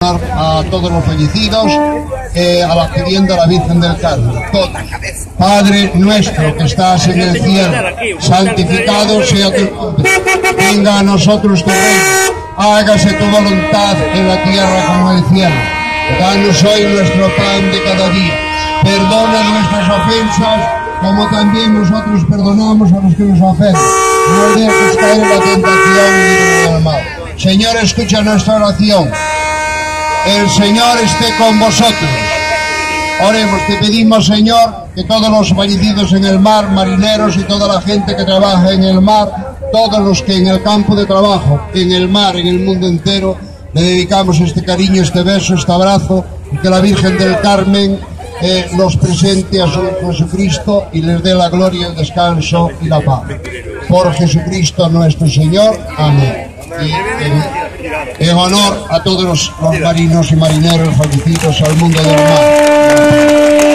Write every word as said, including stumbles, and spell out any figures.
a todos los fallecidos, eh, a la pidiendo a la Virgen del Carmen. Todos. Padre nuestro que estás en el cielo, santificado sea tu nombre. Venga a nosotros tu reino, hágase tu voluntad en la tierra como en el cielo. Danos hoy nuestro pan de cada día. Perdona nuestras ofensas, como también nosotros perdonamos a los que nos ofenden. No dejes caer en la tentación y líbranos del mal. Señor, escucha nuestra oración. El Señor esté con vosotros. Oremos, te pedimos, Señor, que todos los fallecidos en el mar, marineros y toda la gente que trabaja en el mar, todos los que en el campo de trabajo, en el mar, en el mundo entero, le dedicamos este cariño, este beso, este abrazo, y que la Virgen del Carmen eh, los presente a su Jesucristo y les dé la gloria, el descanso y la paz. Por Jesucristo nuestro Señor. Amén. Y en, en honor a todos los, los marinos y marineros fallecidos al mundo del mar.